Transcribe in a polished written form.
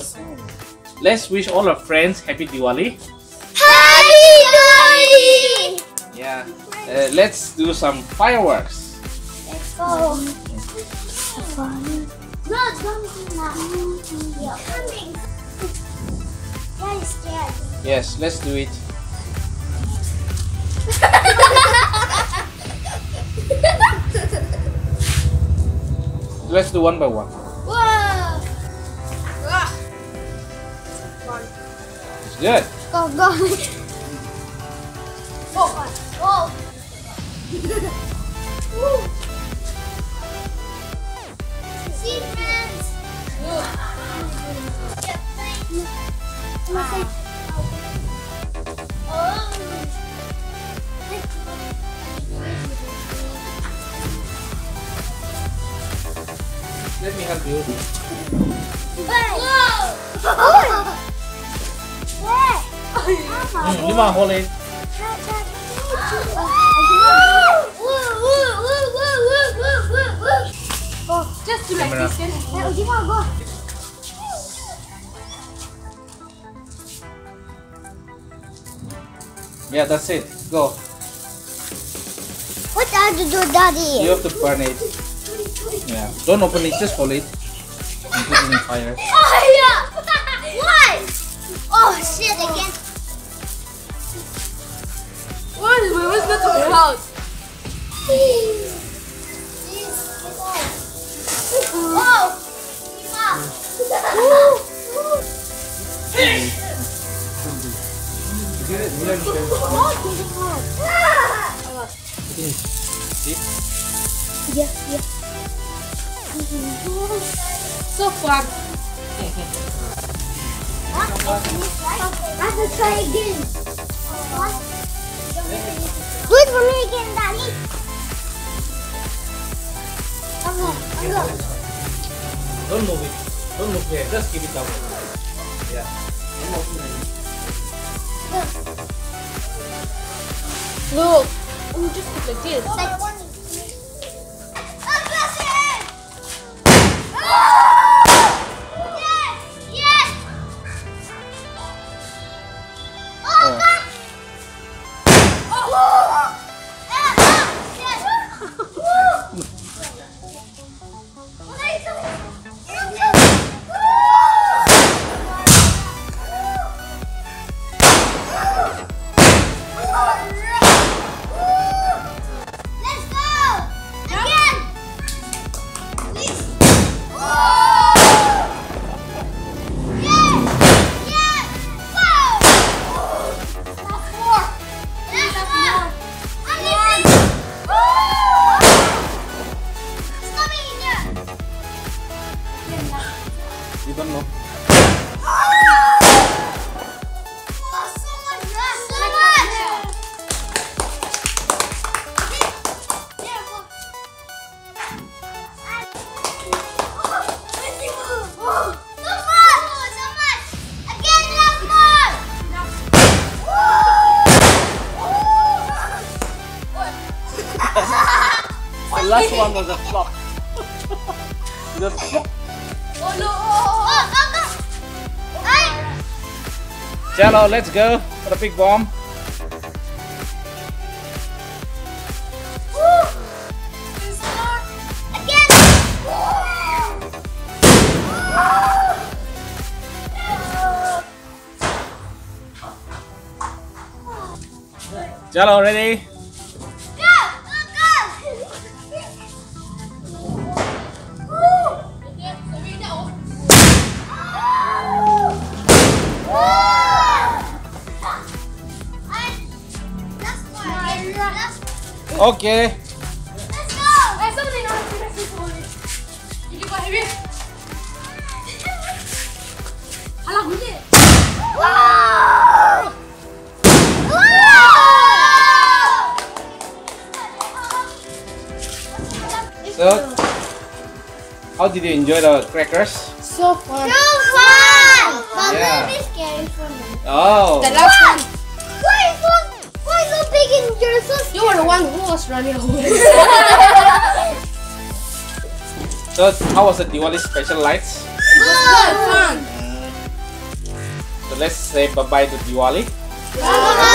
let's wish all our friends Happy Diwali. Happy Diwali! Yeah. Let's do some fireworks. Let's go. No, don't do that. You're coming. That is scared. Yes, let's do it. Let's do one by one. Whoa! It's good. Go, go. Whoa. See, friends. Let me help you. Lima, hold it. Just do like Camera. this. Go. Yeah, that's it. Go. What are you do, Daddy? You have to burn it. Yeah. Don't open it, just hold it. And put it in fire. Oh yeah! Why? Oh shit again. Where's the toy house? Oh! Yeah. So fun. I have to try again. Do it for me again, Daddy. Don't move it. Don't move it. Just keep it down. Yeah. Look. Just put like this. You don't know. The last one was a flop. Just flop. Jello, let's go for the big bomb. Jello, ready? Okay. Let's go! So, how did you enjoy the crackers? So fun. So fun! But Yeah. maybe scary for me. Oh. The last one. Why so big and you're so You were the one who was running away. So, how was the Diwali special lights? Good fun. So let's say bye-bye to Diwali. Bye.